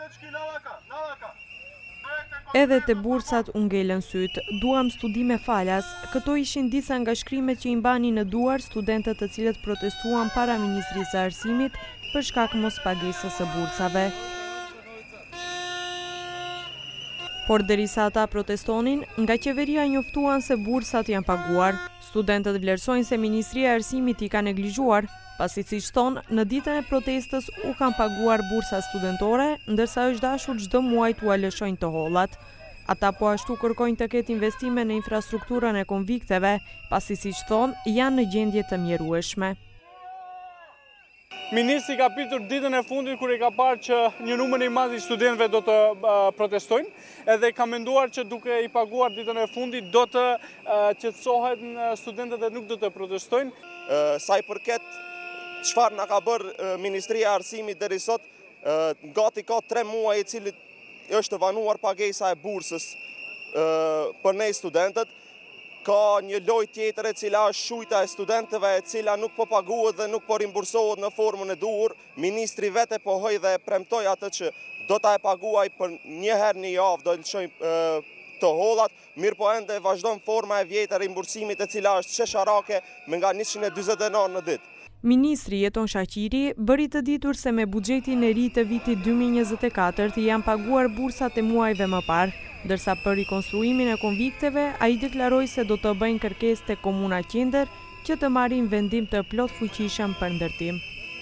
Edhe te bursat u ngelen syt, duam studime falas, këto ishin disa nga shkrimet që i mbani në duar studentët të cilët protestuan para Ministrisë së Arsimit për shkak mos pagesës së bursave. Por derisa ata protestonin, nga qeveria njoftuan se bursat janë paguar. Studentët vlerësojnë se Ministria e Arsimit i ka neglizhuar, pasi siç thonë, në ditën e protestës u kanë paguar bursa studentore, ndërsa është dashur çdo muaj t'u lëshojnë të hollat. Ata po ashtu kërkojnë të ketë investime në infrastrukturën e konvikteve, pasi siç thonë, janë në gjendje të mjerueshme. Ministri ka pritur ditën e fundit kur i ka parë që një numër i madh i studentëve do të protestojnë, edhe ka menduar që duke i paguar ditën e fundit do të qetësohen studentët dhe nuk do të protestojnë. Sa i përket çfarë na ka bërë Ministria e Arsimit deri sot, gati ka 3 muaj i cili është vanuar pagesa e bursës për ne studentët. Ka një lojë tjetër e cila është shujta e studentëve e cila nuk po paguhet dhe nuk po rimbursohet në formën e duhur. Ministri vete po hoj dhe premtoi atë që do ta e paguaj për një herë në javë, do lëshoj të hollat, mirë po ende vazhdon forma e vjetër e rimbursimit e cila është shesharake me nga 140 denar në ditë. Ministri Jeton Shaqiri bëri të ditur se me buxhetin e ri të vitit 2024 i janë paguar bursat e muajve më parë, ndërsa për rikonstruimin e konvikteve, ai deklaroi se do të bëjnë kërkesë te Komuna Qendër që të marrin vendim të plot fuqishëm për ndërtim.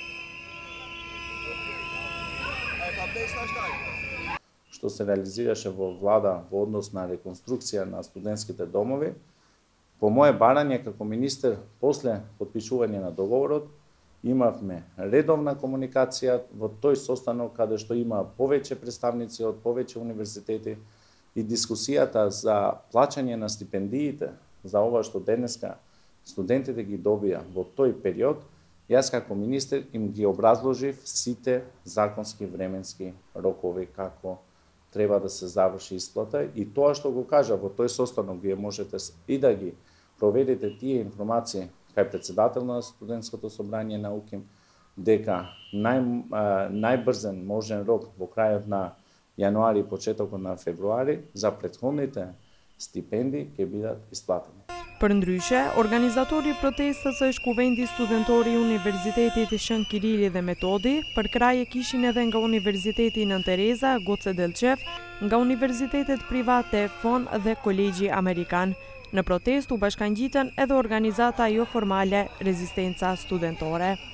Što se realizirаше во влада во однос на реконструкција на студентските домови, по мое барање како министер, после потпишување на договорот, имавме редовна комуникација во тој состанок каде што има повеќе представници од повеќе универзитети и дискусијата за плаќање на стипендиите за ова што денеска студентите ги добија во тој период, јас како министер им ги образложив сите законски временски рокови како треба да се заврши исплата и тоа што го кажа во тој состанок вие можете и да ги проверите тие информации кај председател на студентското собрање на УКИМ дека најбрзен можен рок во крајот на јануари и почетокот на февруари за претходните стипендии ќе бидат исплатени. Përndryshe, organizatori i protestës është Kuvendi Studentori i Universitetit Shën Kirili dhe Metodi, për kraje kishin edhe nga Universiteti Nën Tereza, Goce Delçev, nga universitetet private FON dhe Kolegji Amerikan. Në protest u bashkangjitën edhe organizata jo formale Rezistenca Studentore.